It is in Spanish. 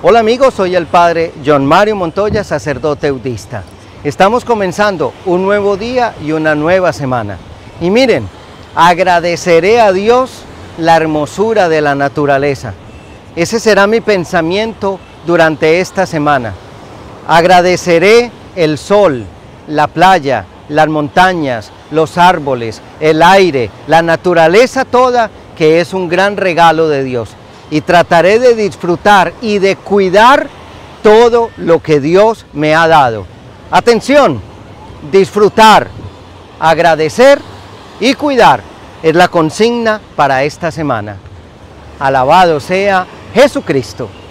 Hola amigos, soy el Padre John Mario Montoya, sacerdote eudista. Estamos comenzando un nuevo día y una nueva semana. Y miren, agradeceré a Dios la hermosura de la naturaleza. Ese será mi pensamiento durante esta semana. Agradeceré el sol, la playa, las montañas, los árboles, el aire, la naturaleza toda, que es un gran regalo de Dios. Y trataré de disfrutar y de cuidar todo lo que Dios me ha dado. Atención, disfrutar, agradecer y cuidar es la consigna para esta semana. Alabado sea Jesucristo.